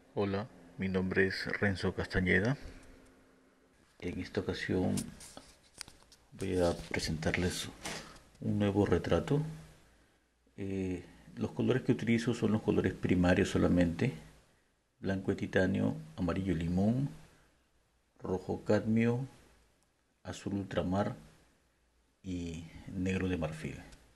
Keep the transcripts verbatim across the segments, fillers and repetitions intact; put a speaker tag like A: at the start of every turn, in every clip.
A: Hola, mi nombre es Renzo Castañeda. En esta ocasión voy a presentarles un nuevo retrato. Eh, los colores que utilizo son los colores primarios solamente: blanco de titanio, amarillo limón, rojo cadmio, azul ultramar y negro de marfil.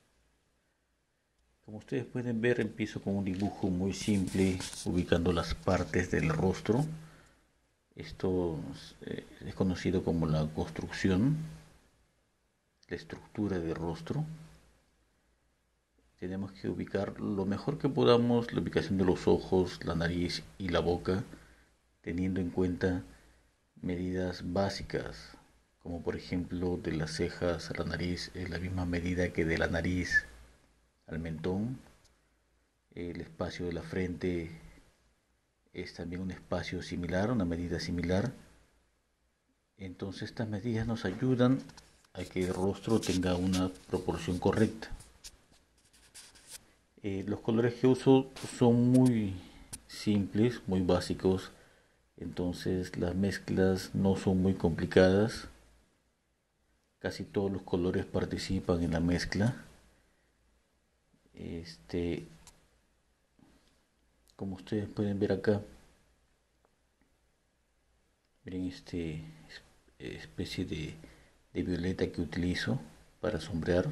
A: Como ustedes pueden ver, empiezo con un dibujo muy simple, ubicando las partes del rostro. Esto eh, es conocido como la construcción, la estructura del rostro. Tenemos que ubicar lo mejor que podamos la ubicación de los ojos, la nariz y la boca, teniendo en cuenta medidas básicas, como por ejemplo de las cejas a la nariz es la misma medida que de la nariz al mentón. El espacio de la frente es también un espacio similar, una medida similar. Entonces estas medidas nos ayudan a que el rostro tenga una proporción correcta. Eh, los colores que uso son muy simples, muy básicos, entonces las mezclas no son muy complicadas. Casi todos los colores participan en la mezcla. Este, como ustedes pueden ver acá, miren este especie de, de violeta que utilizo para sombrear.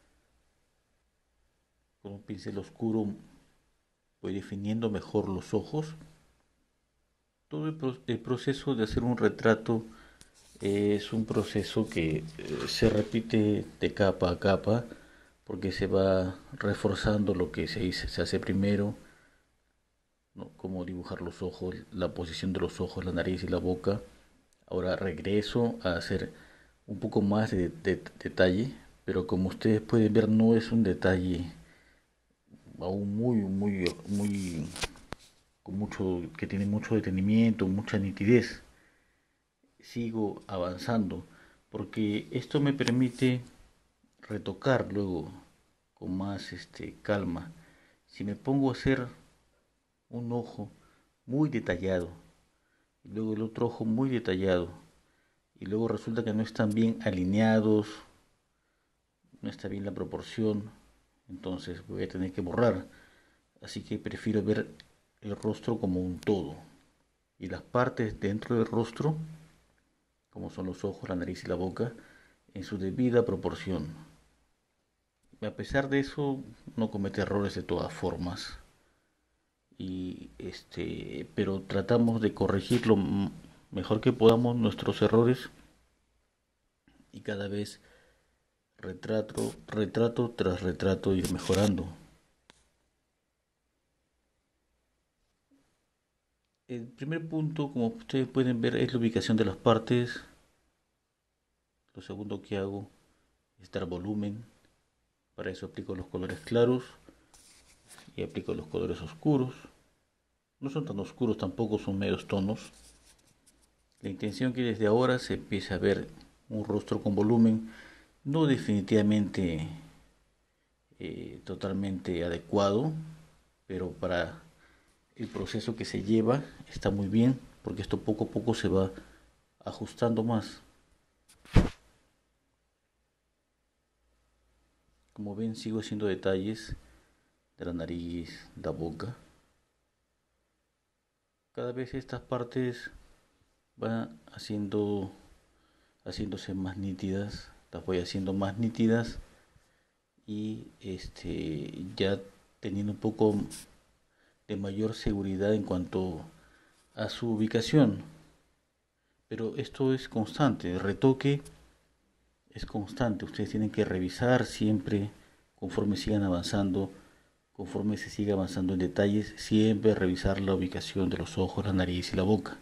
A: Con un pincel oscuro voy definiendo mejor los ojos. Todo el, pro el proceso de hacer un retrato es un proceso que eh, se repite de capa a capa, porque se va reforzando lo que se, hizo, se hace primero, ¿no? Como dibujar los ojos, la posición de los ojos, la nariz y la boca. Ahora regreso a hacer un poco más de, de detalle, pero como ustedes pueden ver no es un detalle aún muy, muy, muy, con mucho, que tiene mucho detenimiento, mucha nitidez. Sigo avanzando porque esto me permite retocar luego con más este, calma. Si me pongo a hacer un ojo muy detallado y luego el otro ojo muy detallado y luego resulta que no están bien alineados, no está bien la proporción, entonces voy a tener que borrar. Así que prefiero ver el rostro como un todo y las partes dentro del rostro, como son los ojos, la nariz y la boca, en su debida proporción. A pesar de eso, no comete errores de todas formas. Y este, pero tratamos de corregir lo mejor que podamos nuestros errores y cada vez retrato, retrato tras retrato ir mejorando. El primer punto, como ustedes pueden ver, es la ubicación de las partes. Lo segundo que hago es dar volumen. Para eso aplico los colores claros y aplico los colores oscuros. No son tan oscuros, tampoco son medios tonos. La intención que desde ahora se empiece a ver un rostro con volumen, no definitivamente eh, totalmente adecuado, pero para el proceso que se lleva está muy bien, porque esto poco a poco se va ajustando más. Como ven, sigo haciendo detalles de la nariz, la boca. Cada vez estas partes van haciendo, haciéndose más nítidas, las voy haciendo más nítidas y este ya teniendo un poco de mayor seguridad en cuanto a su ubicación. Pero esto es constante, el retoque es constante. Ustedes tienen que revisar siempre conforme sigan avanzando, conforme se siga avanzando en detalles, siempre revisar la ubicación de los ojos, la nariz y la boca.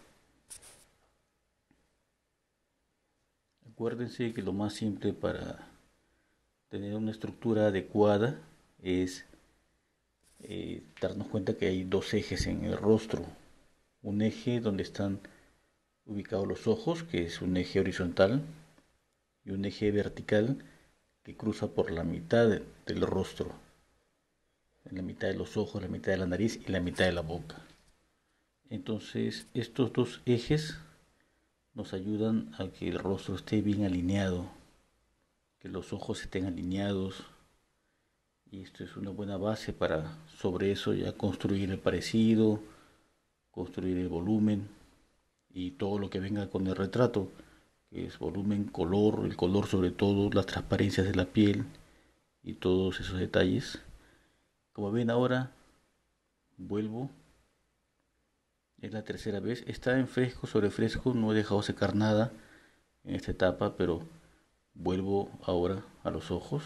A: Acuérdense que lo más simple para tener una estructura adecuada es eh, darnos cuenta que hay dos ejes en el rostro. Un eje donde están ubicados los ojos, que es un eje horizontal, y un eje vertical que cruza por la mitad de, del rostro, en la mitad de los ojos, la mitad de la nariz y la mitad de la boca. Entonces estos dos ejes nos ayudan a que el rostro esté bien alineado, que los ojos estén alineados, y esto es una buena base para sobre eso ya construir el parecido, construir el volumen y todo lo que venga con el retrato, que es volumen, color, el color sobre todo, las transparencias de la piel y todos esos detalles. Como ven ahora, vuelvo, es la tercera vez, está en fresco sobre fresco, no he dejado secar nada en esta etapa, pero vuelvo ahora a los ojos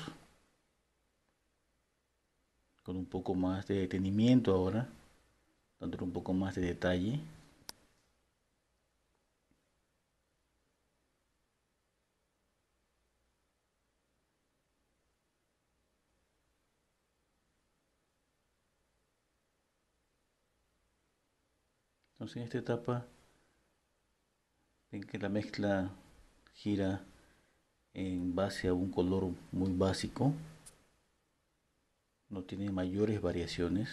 A: con un poco más de detenimiento ahora, dándole un poco más de detalle. Entonces en esta etapa ven que la mezcla gira en base a un color muy básico, no tiene mayores variaciones,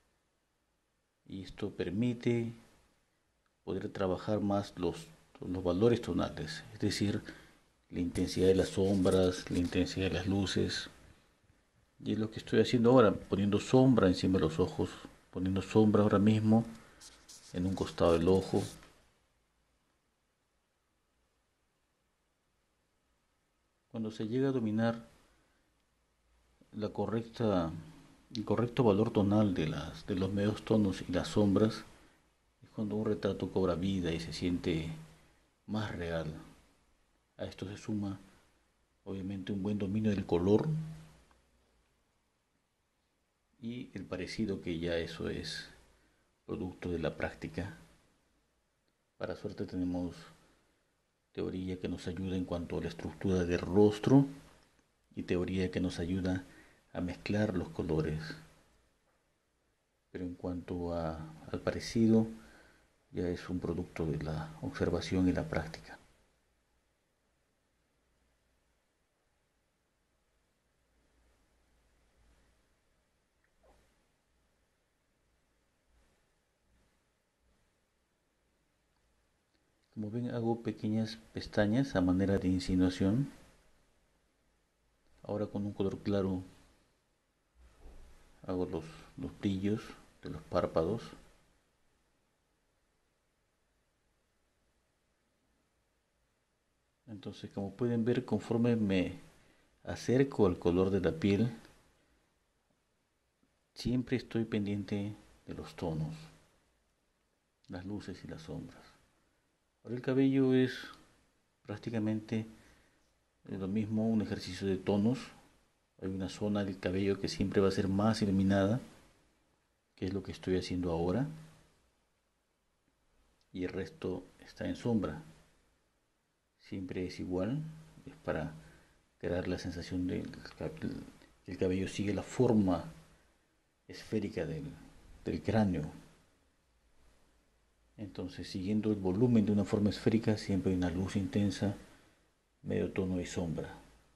A: y esto permite poder trabajar más los, los valores tonales, es decir, la intensidad de las sombras, la intensidad de las luces. Y es lo que estoy haciendo ahora, poniendo sombra encima de los ojos, poniendo sombra ahora mismo en un costado del ojo. Cuando se llega a dominar la correcta, el correcto valor tonal de, las, de los medios tonos y las sombras, es cuando un retrato cobra vida y se siente más real. A esto se suma obviamente un buen dominio del color y el parecido, que ya eso es producto de la práctica. Para suerte tenemos teoría que nos ayuda en cuanto a la estructura del rostro y teoría que nos ayuda a mezclar los colores. Pero en cuanto a, al parecido, ya es un producto de la observación y la práctica. Como ven, hago pequeñas pestañas a manera de insinuación. Ahora con un color claro hago los, los brillos de los párpados. Entonces, como pueden ver, conforme me acerco al color de la piel, siempre estoy pendiente de los tonos, las luces y las sombras. Ahora el cabello es prácticamente lo mismo, un ejercicio de tonos. Hay una zona del cabello que siempre va a ser más iluminada, que es lo que estoy haciendo ahora, y el resto está en sombra. Siempre es igual, es para crear la sensación de que el cabello sigue la forma esférica del, del cráneo. Entonces, siguiendo el volumen de una forma esférica, siempre hay una luz intensa, medio tono y sombra,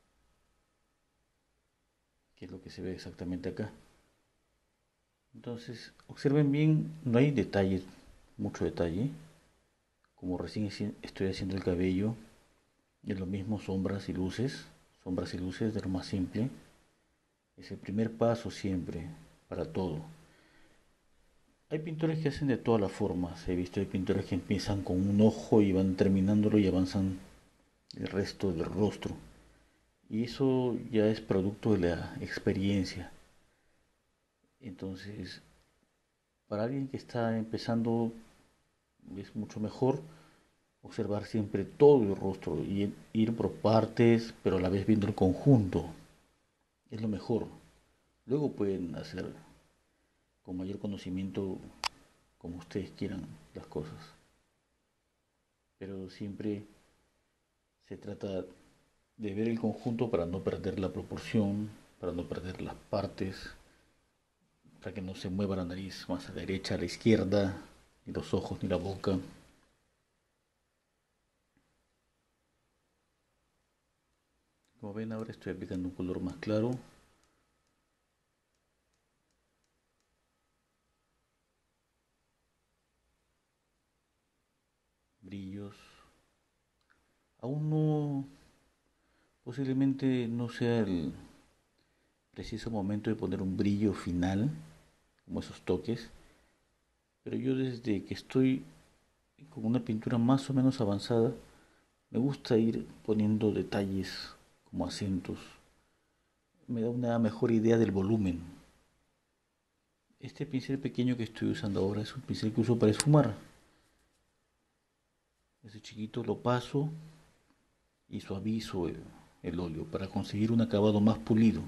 A: que es lo que se ve exactamente acá. Entonces, observen bien, no hay detalle, mucho detalle. Como recién estoy haciendo el cabello, es lo mismo, sombras y luces, sombras y luces de lo más simple. Es el primer paso siempre para todo. Hay pintores que hacen de todas las formas. He visto hay pintores que empiezan con un ojo y van terminándolo y avanzan el resto del rostro. Y eso ya es producto de la experiencia. Entonces, para alguien que está empezando, es mucho mejor observar siempre todo el rostro y ir por partes, pero a la vez viendo el conjunto. Es lo mejor. Luego pueden hacer con mayor conocimiento como ustedes quieran las cosas. Pero siempre se trata de ver el conjunto para no perder la proporción, para no perder las partes, para que no se mueva la nariz más a la derecha, a la izquierda, ni los ojos ni la boca. Como ven, ahora estoy aplicando un color más claro. Aún no, posiblemente no sea el preciso momento de poner un brillo final, como esos toques, pero yo desde que estoy con una pintura más o menos avanzada, me gusta ir poniendo detalles como acentos. Me da una mejor idea del volumen. Este pincel pequeño que estoy usando ahora es un pincel que uso para esfumar. Ese chiquito lo paso y suavizo el, el óleo para conseguir un acabado más pulido.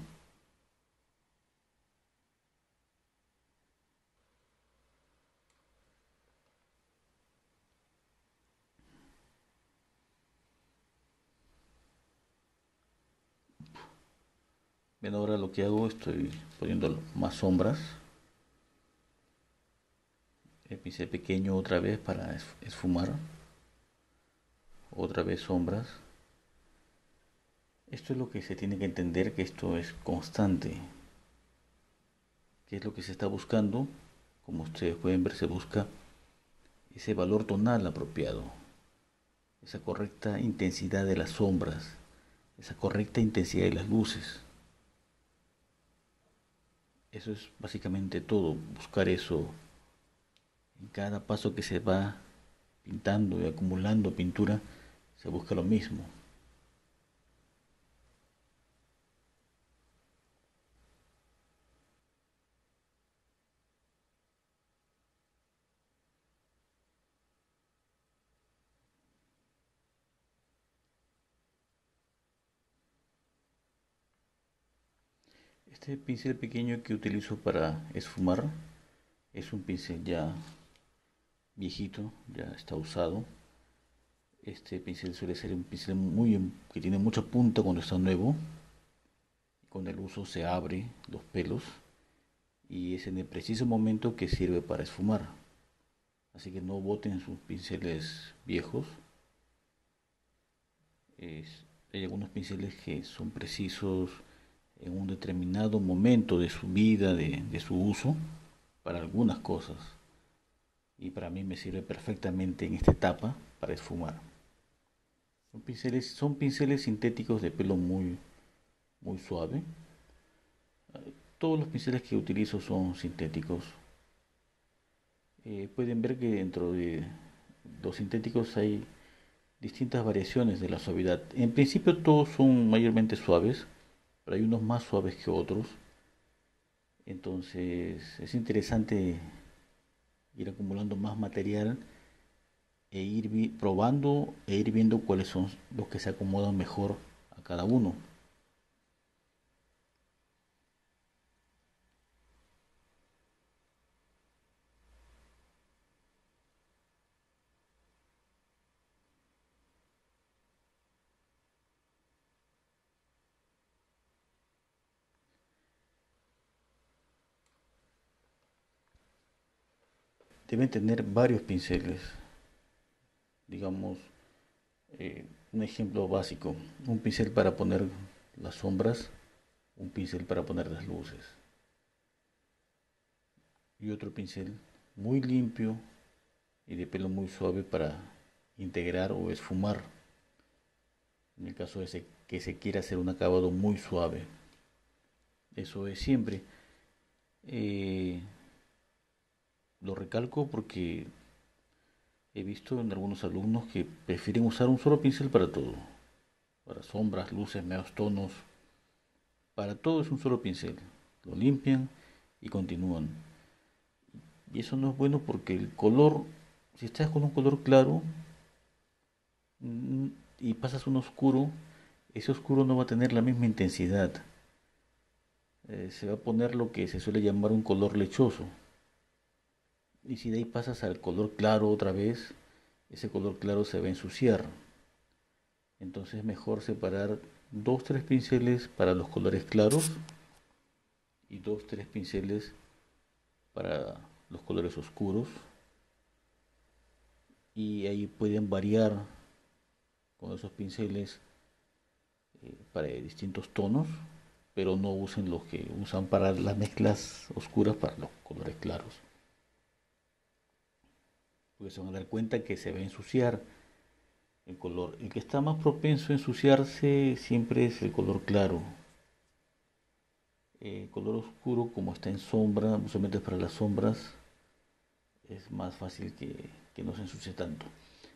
A: Bien, ahora lo que hago, estoy poniendo más sombras. El pincel pequeño otra vez para esfumar. Otra vez sombras. Esto es lo que se tiene que entender, que esto es constante. ¿Qué es lo que se está buscando? Como ustedes pueden ver, se busca ese valor tonal apropiado, esa correcta intensidad de las sombras, esa correcta intensidad de las luces. Eso es básicamente todo, buscar eso en cada paso que se va pintando y acumulando pintura, se busca lo mismo. Este pincel pequeño que utilizo para esfumar es un pincel ya viejito, ya está usado. Este pincel suele ser un pincel muy que tiene mucha punta cuando está nuevo. Con el uso se abre los pelos y es en el preciso momento que sirve para esfumar. Así que no boten sus pinceles viejos. Es, hay algunos pinceles que son precisos en un determinado momento de su vida, de, de su uso, para algunas cosas. Y para mí me sirve perfectamente en esta etapa para esfumar. Son pinceles, son pinceles sintéticos de pelo muy, muy suave. Todos los pinceles que utilizo son sintéticos. Eh, pueden ver que dentro de los sintéticos hay distintas variaciones de la suavidad. En principio todos son mayormente suaves, pero hay unos más suaves que otros. Entonces es interesante ir acumulando más material e ir probando e ir viendo cuáles son los que se acomodan mejor a cada uno. Deben tener varios pinceles, digamos, eh, un ejemplo básico, un pincel para poner las sombras, un pincel para poner las luces y otro pincel muy limpio y de pelo muy suave para integrar o esfumar en el caso de que se quiera hacer un acabado muy suave. Eso es siempre. Eh, lo recalco porque he visto en algunos alumnos que prefieren usar un solo pincel para todo, para sombras, luces, medios tonos, para todo es un solo pincel. Lo limpian y continúan. Y eso no es bueno porque el color, si estás con un color claro mm, y pasas un oscuro, ese oscuro no va a tener la misma intensidad. Eh, se va a poner lo que se suele llamar un color lechoso. Y si de ahí pasas al color claro otra vez, ese color claro se va a ensuciar. Entonces es mejor separar dos tres pinceles para los colores claros y dos tres pinceles para los colores oscuros. Y ahí pueden variar con esos pinceles eh, para distintos tonos, pero no usen los que usan para las mezclas oscuras para los colores claros. Porque se van a dar cuenta que se va a ensuciar el color. El que está más propenso a ensuciarse siempre es el color claro. El color oscuro, como está en sombra, usualmente para las sombras, es más fácil que, que no se ensucie tanto.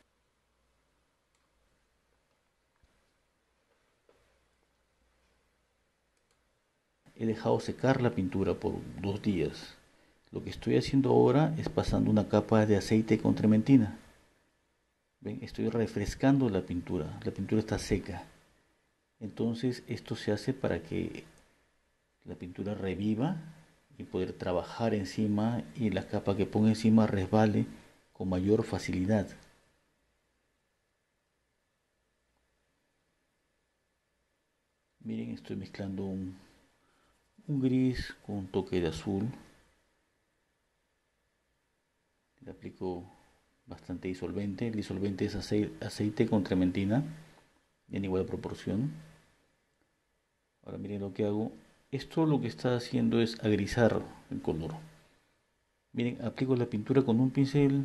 A: He dejado secar la pintura por dos días. Lo que estoy haciendo ahora es pasando una capa de aceite con trementina. ¿Ven? Estoy refrescando la pintura. La pintura está seca. Entonces esto se hace para que la pintura reviva y poder trabajar encima y la capa que ponga encima resbale con mayor facilidad. Miren, estoy mezclando un, un gris con un toque de azul. Le aplico bastante disolvente. El disolvente es aceite con trementina en igual proporción. Ahora miren lo que hago. Esto lo que está haciendo es agrisar el color. Miren, aplico la pintura con un pincel.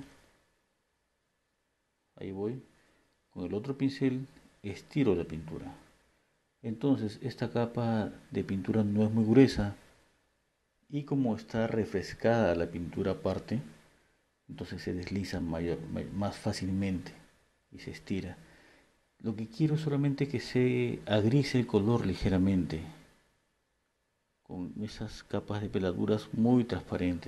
A: Ahí voy. Con el otro pincel estiro la pintura. Entonces esta capa de pintura no es muy gruesa. Y como está refrescada la pintura aparte, entonces se desliza mayor, más fácilmente y se estira. Lo que quiero es solamente que se agrise el color ligeramente, con esas capas de peladuras muy transparentes.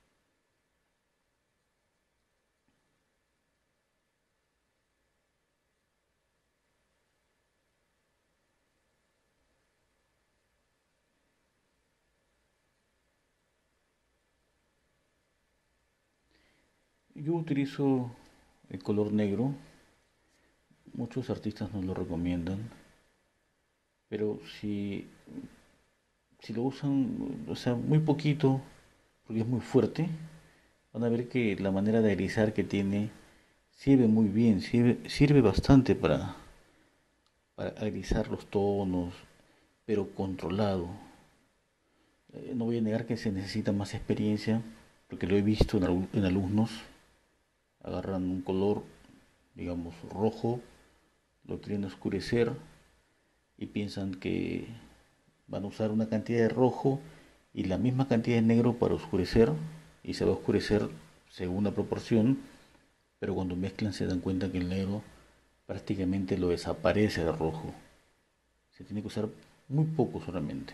A: Yo utilizo el color negro, muchos artistas nos lo recomiendan, pero si, si lo usan, o sea, muy poquito, porque es muy fuerte, van a ver que la manera de alisar que tiene sirve muy bien, sirve, sirve bastante para, para alisar los tonos, pero controlado. Eh, no voy a negar que se necesita más experiencia, porque lo he visto en, en alumnos, agarran un color, digamos, rojo, lo quieren oscurecer y piensan que van a usar una cantidad de rojo y la misma cantidad de negro para oscurecer y se va a oscurecer según la proporción, pero cuando mezclan se dan cuenta que el negro prácticamente lo desaparece del rojo. Se tiene que usar muy poco solamente.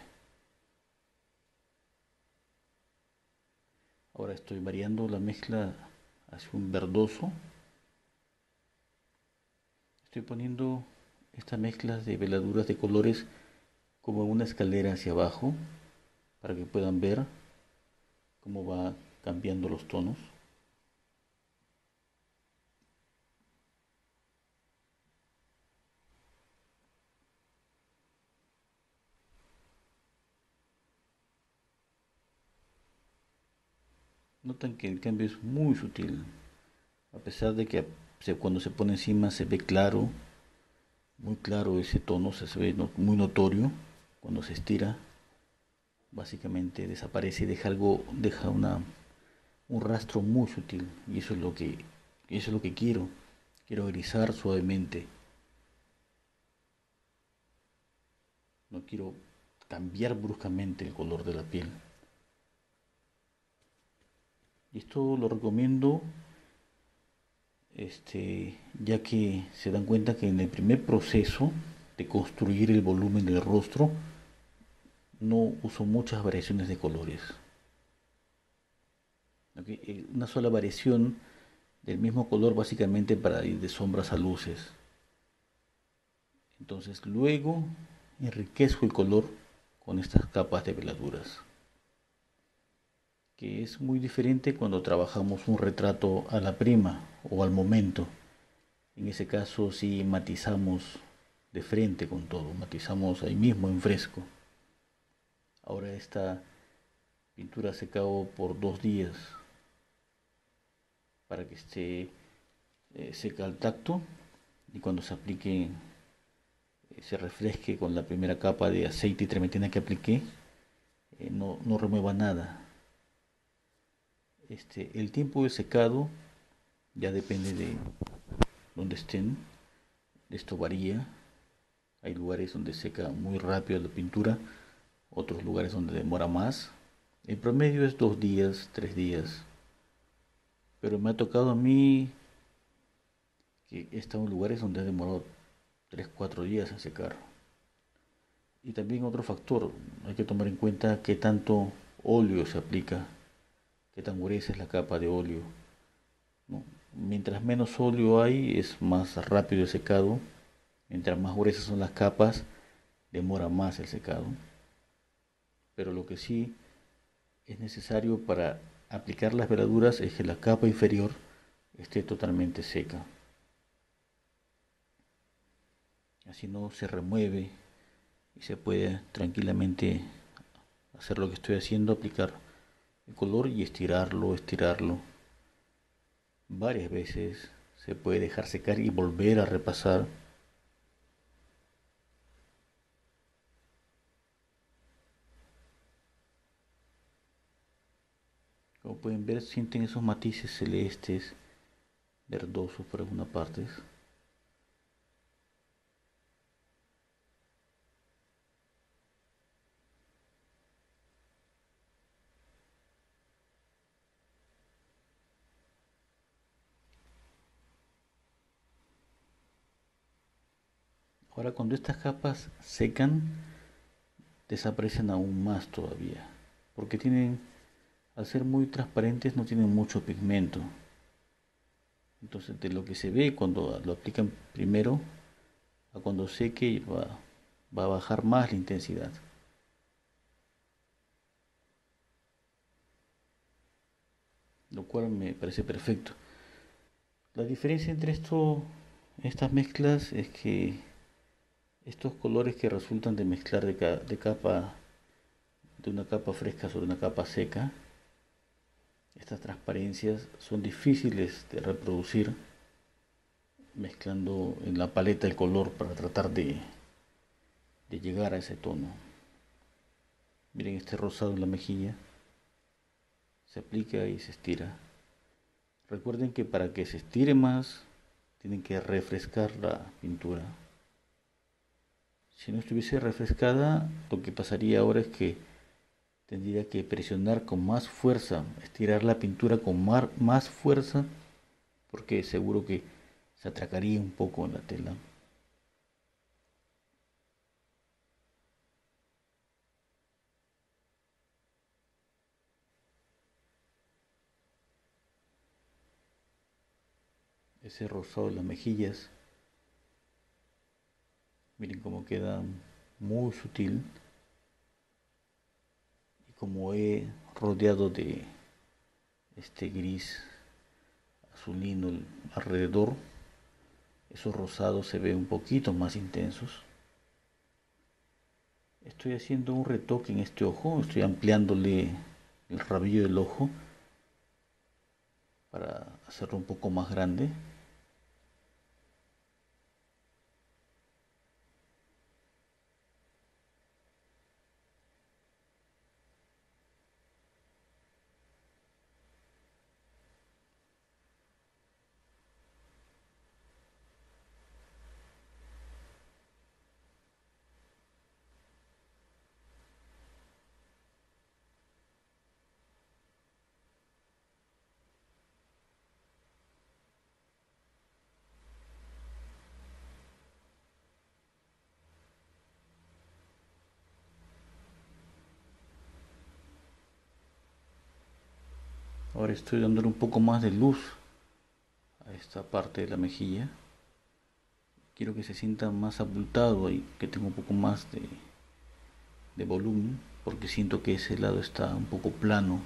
A: Ahora estoy variando la mezcla hacia un verdoso. Estoy poniendo estas mezclas de veladuras de colores como una escalera hacia abajo para que puedan ver cómo va cambiando los tonos. Notan que el cambio es muy sutil, a pesar de que cuando se pone encima se ve claro, muy claro ese tono, se ve muy notorio. Cuando se estira, básicamente desaparece y deja algo, deja una, un rastro muy sutil. Y eso es lo que, eso es lo que quiero. Quiero grisar suavemente. No quiero cambiar bruscamente el color de la piel. Y esto lo recomiendo, este, ya que se dan cuenta que en el primer proceso de construir el volumen del rostro no uso muchas variaciones de colores. ¿Okay? Una sola variación del mismo color básicamente para ir de sombras a luces. Entonces luego enriquezco el color con estas capas de veladuras, que es muy diferente cuando trabajamos un retrato a la prima o al momento. En ese caso sí matizamos de frente con todo, matizamos ahí mismo en fresco. Ahora esta pintura se secado por dos días para que esté eh, seca al tacto y cuando se aplique eh, se refresque con la primera capa de aceite y trementina que apliqué, eh, no, no remueva nada. Este, el tiempo de secado ya depende de donde estén, Esto varía. Hay lugares donde seca muy rápido la pintura, otros lugares donde demora más. El promedio es dos días, tres días. Pero me ha tocado a mí que he estado en lugares donde ha demorado tres, cuatro días en secar. Y también otro factor, hay que tomar en cuenta qué tanto óleo se aplica, qué tan gruesa es la capa de óleo, ¿no? Mientras menos óleo hay, es más rápido el secado. Mientras más gruesas son las capas, demora más el secado. Pero lo que sí es necesario para aplicar las veladuras es que la capa inferior esté totalmente seca. Así no se remueve y se puede tranquilamente hacer lo que estoy haciendo, aplicar el color y estirarlo, estirarlo varias veces. Se puede dejar secar y volver a repasar. Como pueden ver, sienten esos matices celestes, verdosos por algunas partes. Ahora cuando estas capas secan, desaparecen aún más todavía, porque tienen, al ser muy transparentes, no tienen mucho pigmento. Entonces de lo que se ve cuando lo aplican primero a cuando seque va, va a bajar más la intensidad. Lo cual me parece perfecto. La diferencia entre esto, estas mezclas es que estos colores que resultan de mezclar de, ca- de capa, de una capa fresca sobre una capa seca, estas transparencias son difíciles de reproducir mezclando en la paleta el color para tratar de, de llegar a ese tono. Miren este rosado en la mejilla, se aplica y se estira. Recuerden que para que se estire más, tienen que refrescar la pintura. Si no estuviese refrescada, lo que pasaría ahora es que tendría que presionar con más fuerza, estirar la pintura con más fuerza, porque seguro que se atracaría un poco en la tela. Ese rosado en las mejillas, miren cómo queda muy sutil, y como he rodeado de este gris azulino alrededor, esos rosados se ven un poquito más intensos. Estoy haciendo un retoque en este ojo, estoy ampliándole el rabillo del ojo para hacerlo un poco más grande. Ahora estoy dándole un poco más de luz a esta parte de la mejilla. Quiero que se sienta más abultado y que tenga un poco más de, de volumen, porque siento que ese lado está un poco plano.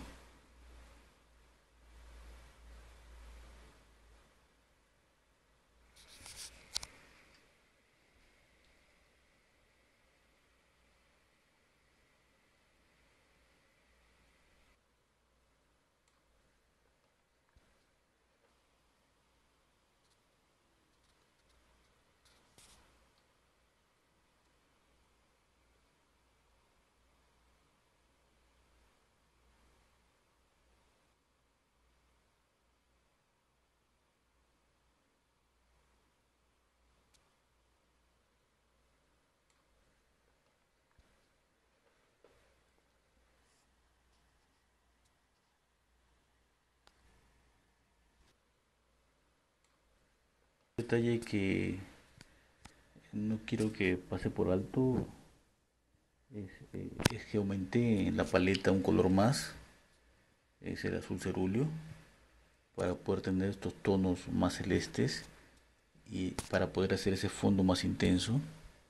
A: detalle que no quiero que pase por alto es, eh, es que aumenté en la paleta un color más, es el azul cerúleo, para poder tener estos tonos más celestes y para poder hacer ese fondo más intenso.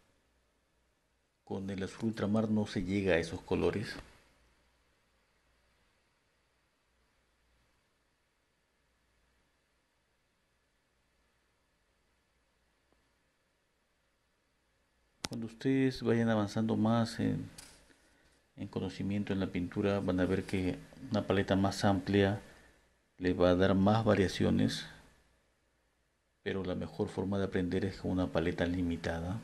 A: Con el azul ultramar no se llega a esos colores. Cuando ustedes vayan avanzando más en, en conocimiento en la pintura, van a ver que una paleta más amplia les va a dar más variaciones, pero la mejor forma de aprender es con una paleta limitada.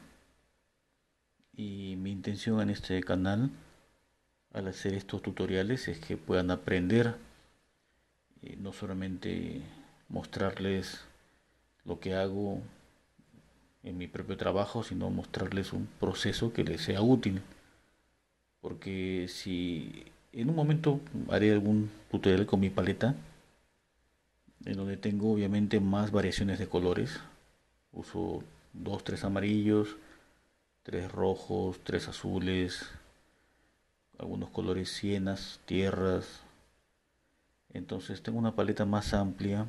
A: Y mi intención en este canal, al hacer estos tutoriales, es que puedan aprender, eh, no solamente mostrarles lo que hago en mi propio trabajo, sino mostrarles un proceso que les sea útil. Porque si en un momento haré algún tutorial con mi paleta, en donde tengo obviamente más variaciones de colores, uso dos, tres amarillos, tres rojos, tres azules, algunos colores sienas, tierras. Entonces tengo una paleta más amplia,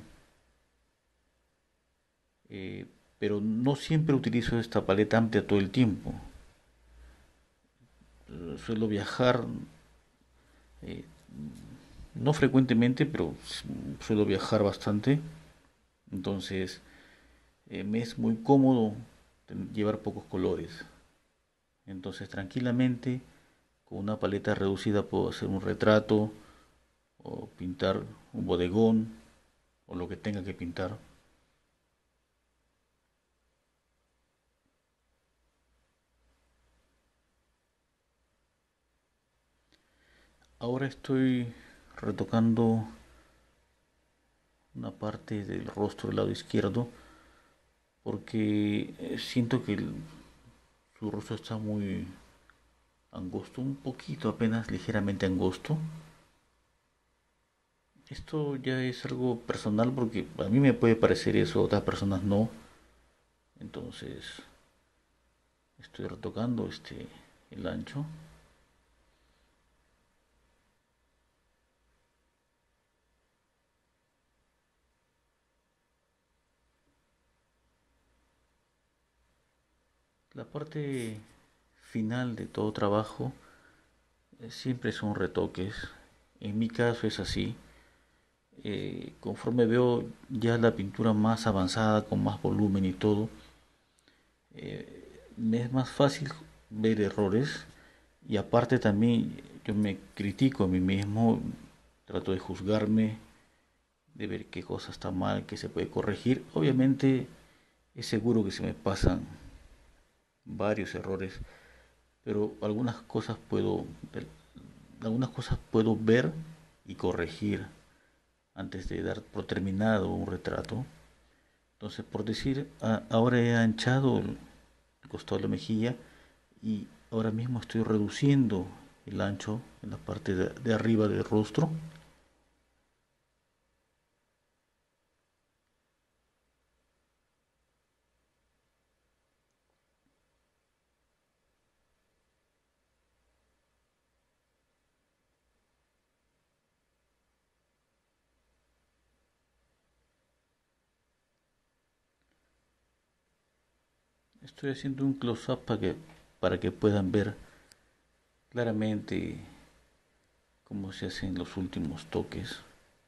A: eh, pero no siempre utilizo esta paleta amplia todo el tiempo. Eh, suelo viajar, eh, no frecuentemente, pero suelo viajar bastante. Entonces eh, me es muy cómodo llevar pocos colores. Entonces tranquilamente con una paleta reducida puedo hacer un retrato o pintar un bodegón o lo que tenga que pintar. Ahora estoy retocando una parte del rostro del lado izquierdo porque eh, siento que el- su rostro está muy angosto, un poquito apenas ligeramente angosto. Esto ya es algo personal porque a mí me puede parecer eso, a otras personas no. Entonces estoy retocando este el ancho. La parte final de todo trabajo eh, siempre son retoques. En mi caso es así. Eh, conforme veo ya la pintura más avanzada, con más volumen y todo, eh, me es más fácil ver errores y aparte también yo me critico a mí mismo, trato de juzgarme, de ver qué cosa está mal, qué se puede corregir. Obviamente es seguro que se me pasan varios errores, pero algunas cosas puedo algunas cosas puedo ver y corregir antes de dar por terminado un retrato. Entonces, por decir, a- ahora he anchado el costado de la mejilla y ahora mismo estoy reduciendo el ancho en la parte de, de arriba del rostro. Estoy haciendo un close-up para que, para que puedan ver claramente cómo se hacen los últimos toques.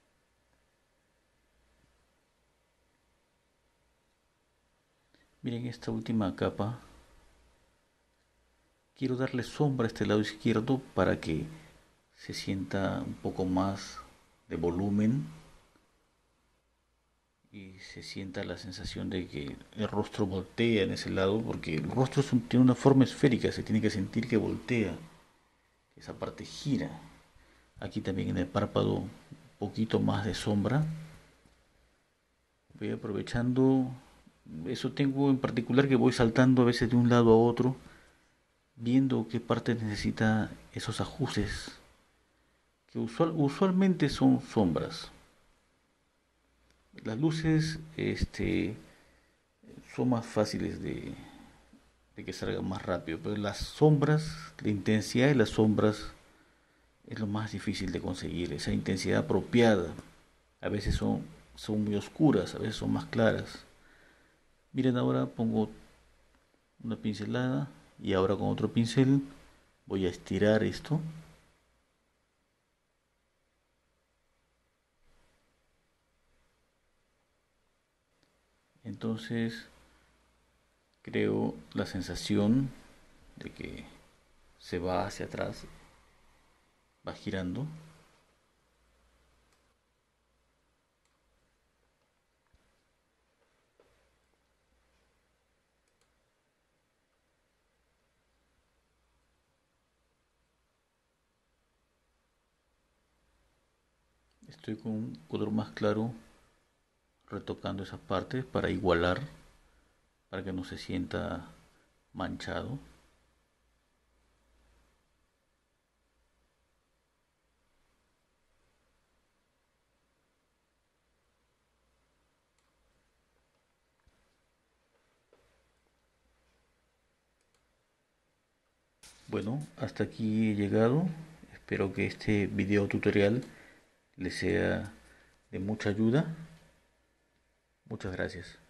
A: Miren esta última capa. Quiero darle sombra a este lado izquierdo para que se sienta un poco más de volumen y se sienta la sensación de que el rostro voltea en ese lado, porque el rostro es un- tiene una forma esférica, se tiene que sentir que voltea, que esa parte gira. Aquí también en el párpado un poquito más de sombra. Voy aprovechando, eso tengo en particular que voy saltando a veces de un lado a otro, viendo qué parte necesita esos ajustes, que usual, usualmente son sombras. Las luces, este, son más fáciles de, de que salgan más rápido, pero las sombras, la intensidad de las sombras es lo más difícil de conseguir, esa intensidad apropiada. A veces son, son muy oscuras, a veces son más claras. Miren, ahora pongo una pincelada y ahora con otro pincel voy a estirar esto. Entonces creo la sensación de que se va hacia atrás, va girando. Estoy con un color más claro retocando esas partes para igualar, para que no se sienta manchado. Bueno, hasta aquí he llegado. Espero que este video tutorial les sea de mucha ayuda. Muchas gracias.